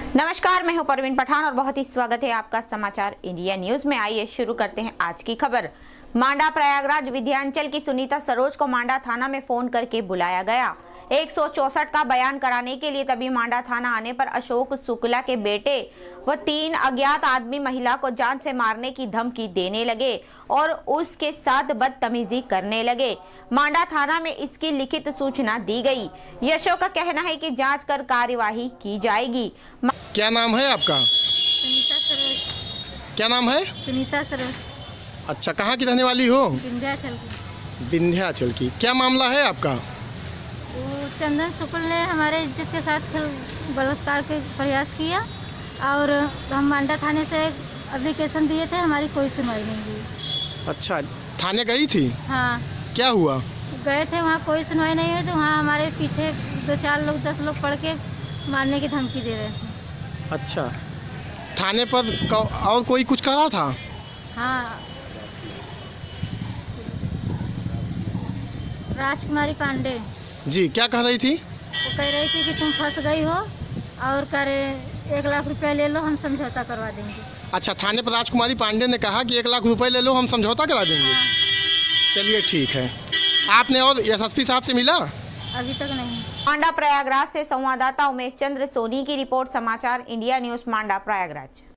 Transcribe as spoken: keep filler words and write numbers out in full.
नमस्कार, मैं हूं परवीन पठान और बहुत ही स्वागत है आपका समाचार इंडिया न्यूज में। आइए शुरू करते हैं आज की खबर। मांडा प्रयागराज विंध्याचल की सुनीता सरोज को मांडा थाना में फोन करके बुलाया गया एक सौ चौसठ का बयान कराने के लिए। तभी मांडा थाना आने पर अशोक शुक्ला के बेटे व तीन अज्ञात आदमी महिला को जान से मारने की धमकी देने लगे और उसके साथ बदतमीजी करने लगे। मांडा थाना में इसकी लिखित सूचना दी गई। यशो का कहना है कि जांच कर कार्यवाही की जाएगी। क्या नाम है आपका? सुनीता सरोज। क्या नाम है? सुनीता सरोज। अच्छा, कहाँ की रहने वाली हो? विंध्याचल की। विंध्याचल की। क्या मामला है आपका? वो चंदन शुक्ल ने हमारे इज्जत के साथ बलात्कार के प्रयास किया और हम मांडा थाने से एप्लीकेशन दिए थे, हमारी कोई सुनवाई नहीं हुई। अच्छा, थाने गई थी? हाँ। क्या हुआ? गए थे, वहाँ कोई सुनवाई नहीं हुई। तो वहाँ हमारे पीछे दो चार लोग दस लोग पड़ के मारने की धमकी दे रहे थे। अच्छा, थाने पर और कोई कुछ कहा था? हाँ, राजकुमारी पांडे जी। क्या कह रही थी? वो कह रही थी कि तुम फंस गई हो और करे एक लाख रुपया ले लो, हम समझौता करवा देंगे। अच्छा, थाने पर राजकुमारी पांडे ने कहा कि एक लाख रुपए ले लो, हम समझौता करा देंगे। हाँ। चलिए ठीक है। आपने और एसएसपी साहब से मिला? अभी तक नहीं। मांडा प्रयागराज से संवाददाता उमेश चंद्र सोनी की रिपोर्ट। समाचार इंडिया न्यूज, मांडा प्रयागराज।